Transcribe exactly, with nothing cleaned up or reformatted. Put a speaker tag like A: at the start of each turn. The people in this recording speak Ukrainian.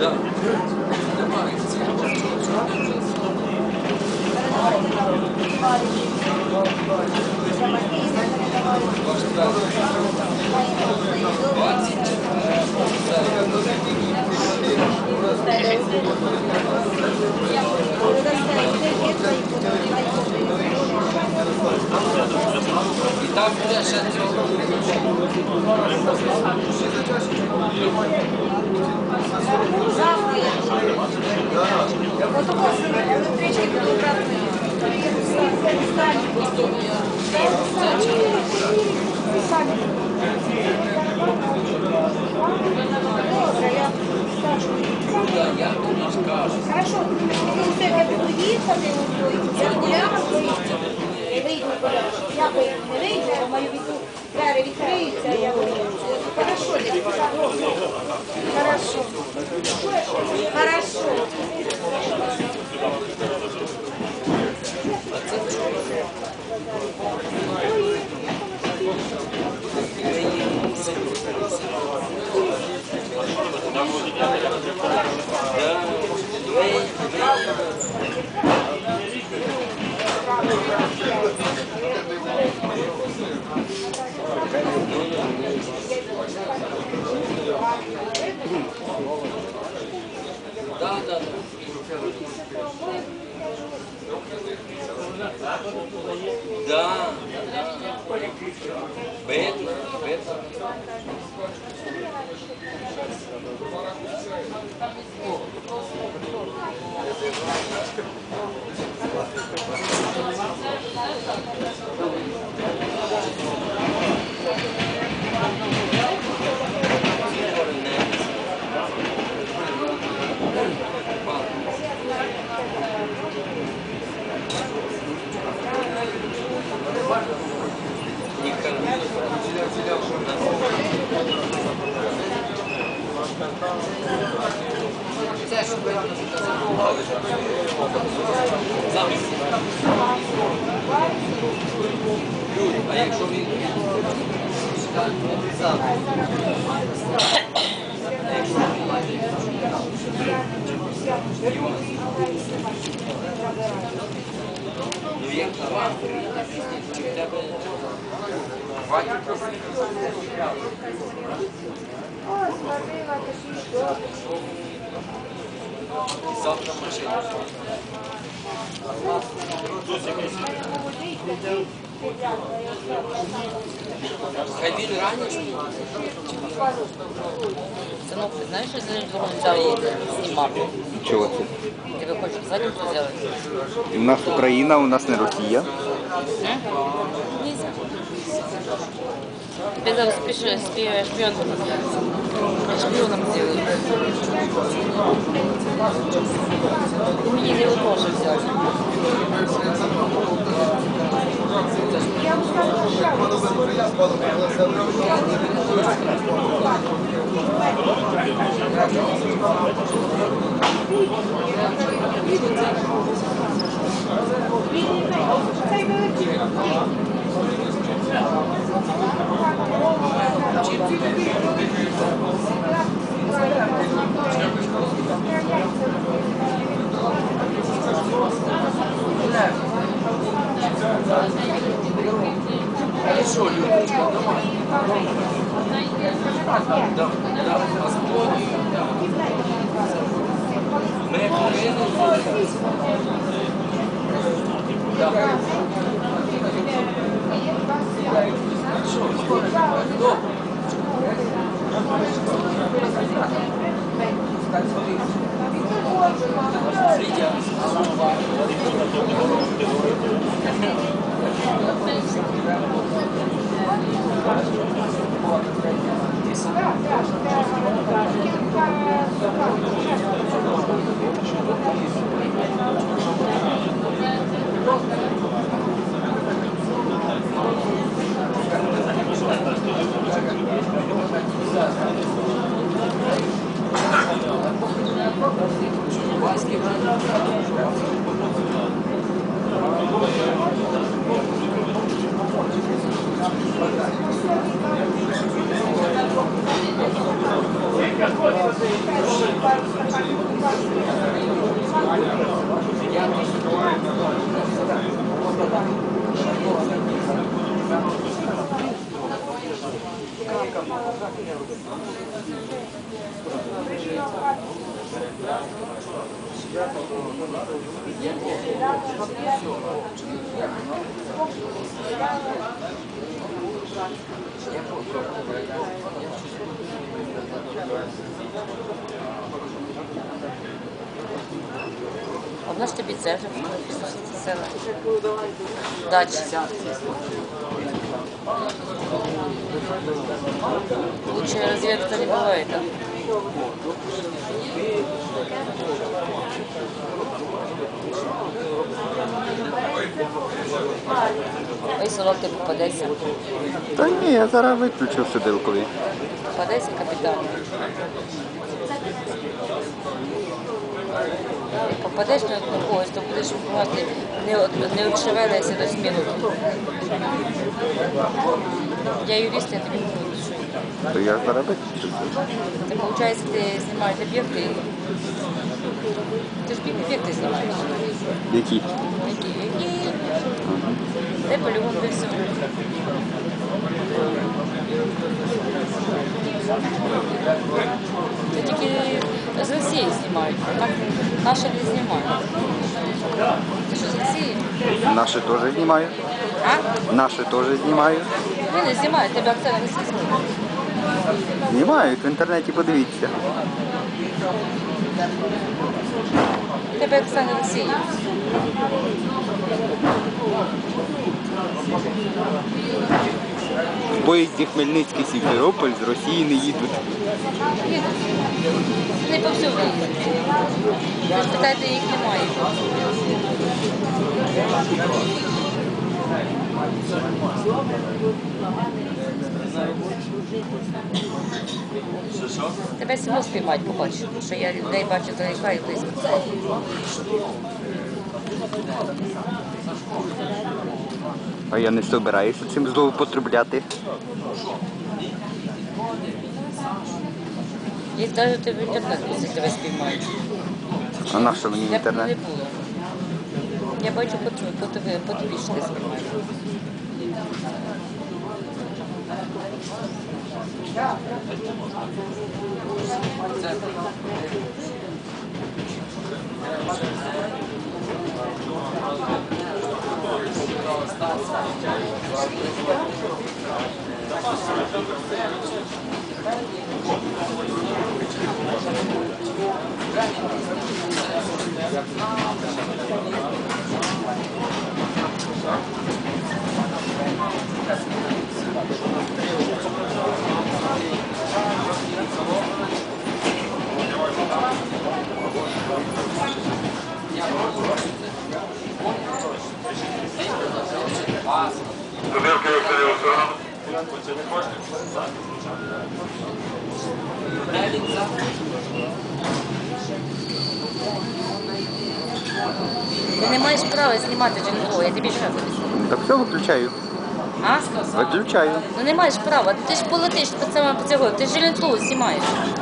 A: Да. Давай. І там буде ще цього.
B: Вот у вас электрички двухкратные. Хорошо, если у тебя приїхати, я гуляла, вийду гуляла. Я не вийду, а мою віку двері відкриються, я вийду. Хорошо, хорошо. Хорошо.
A: Да, да, да. Да, да. Бедно, бедно. А якщо він ну як вам чи в тебе хватить? Завтра машина. Хай він раніше.
C: Сынок, ты знаешь, что за двором взял и снимал?
D: Чого це?
C: Тебе хочешь задницу сделать?
D: У нас Україна, у нас не Росія.
C: Тебе зараз спиши, шпион, шпионом сделают. Ты меня не тоже взял.
A: Хорошо, Людочка, давай. Да, да, Господь. Ми повинні. Да. Хорошо, добре. Світя.
B: Какой
C: А в нас тобі це вже села. Дачі. Лучшая разведка не бывает, да? Ой, солок ти попадайся.
D: Та ні, я зараз виключив сидилкові.
C: Попадайся капітально. Як попадеш на одну когось, то будеш мати не, от- не відшевелися до смілу. Я юрист, я тобі говорю, що
D: То я зараз виключив.
C: це виходить, ти знімаєш об'єкти. Ти ж об'єкти знімаєш.
D: Які?
C: Які? Які? Де полігон без всього. Це тільки з Росії знімають, а так наші не знімають. Ти що, з Росії?
D: Наші теж знімаю.
C: А?
D: Наші теж знімаю.
C: Ні, не знімають, тебе акцент російський.
D: Знімають, в інтернеті подивіться.
C: Тебе акцент Росії.
D: В поїзді Хмельницький-Сімферополь з Росії не їдуть.
C: Їдуть. Не повсюди їздять. Ви спитайте, їх немає. Тебе село спіймають, побачиш, що я людей бачу далека і близько.
D: А я не собираюся цим злоупотребляти.
C: Є навіть в інтернет, якщо тебе спіймають.
D: А на що мені
C: Я б не
D: інтернет?
C: було. Я бачу по тобі, по тобі, по тобі що ти спіймаєш. Ти не маєш права знімати жінку, я тобі ще раз обіцяю.
D: Так все виключаю.
C: А?
D: Виключаю.
C: Ну не маєш права, ти ж полетиш по цьому по цього, ти ж жінку знімаєш.